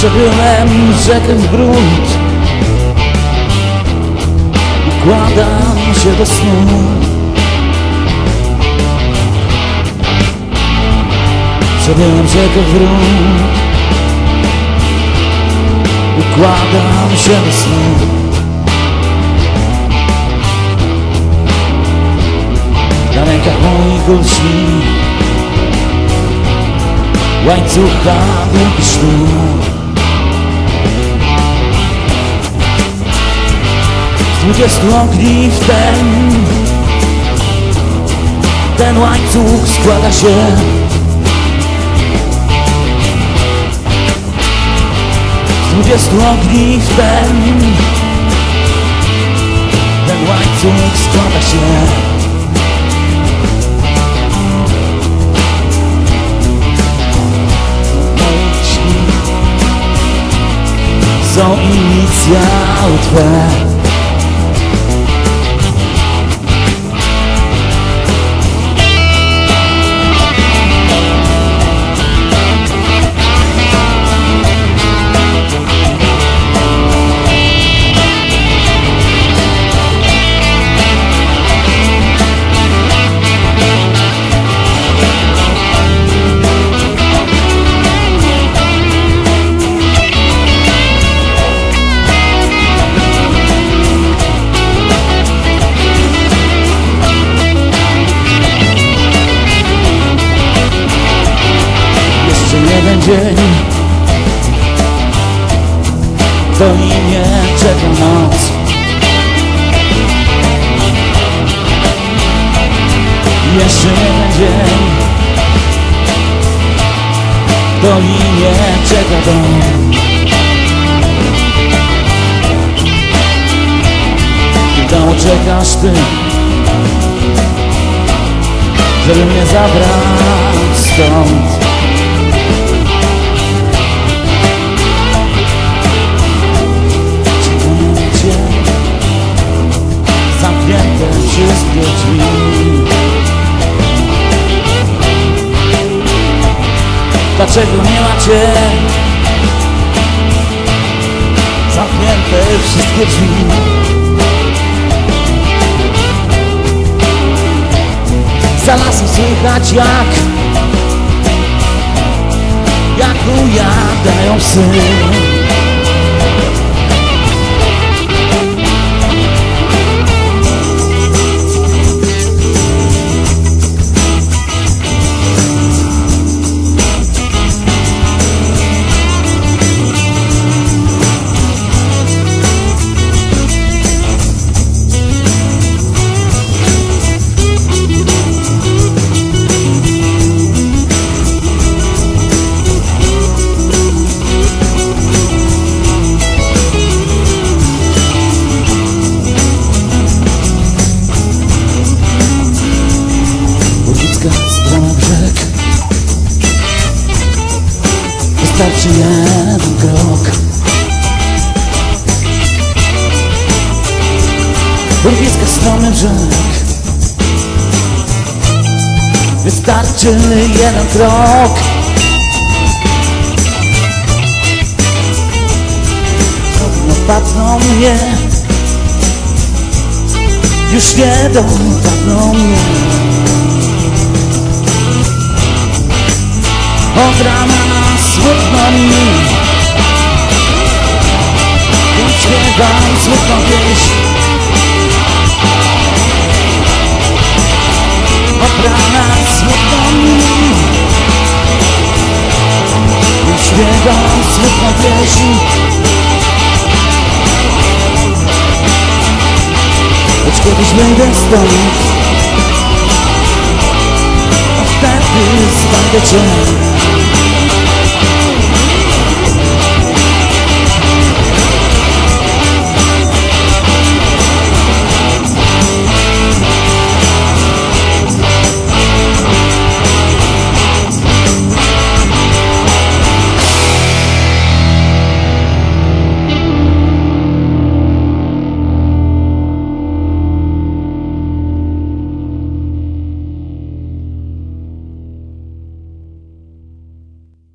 Przebyłem rzekę w grunt, układam się do snu. Przebyłem rzekę w grunt, układam się do snu. Na rękach moich głośni łańcucha długi sznur. Z 20 ogniw ten łańcuch składa się. Z 20 ogniw ten łańcuch składa się. Są inicjały Twe. Dzień to i mnie czeka noc. Jeszcze jeden dzień to i mnie czeka dom. W domu czekasz Ty, żeby mnie zabrać stąd. Zamknięte wszystkie drzwi. Dlaczego nie ma Cię? Zamknięte wszystkie drzwi. Za lasem słychać jak ujadają psy. Wystarczy jeden krok. Urwiska strony brzeg. Wystarczy jeden krok. Napadną mnie, już nie dopadną mnie. Od rana smutno mi, więc śpiewam smutną pieśń. Od rana smutno mi, więc śpiewam smutną pieśń. Lecz kiedyś wyjdę stąd, a wtedy znajdę Cię.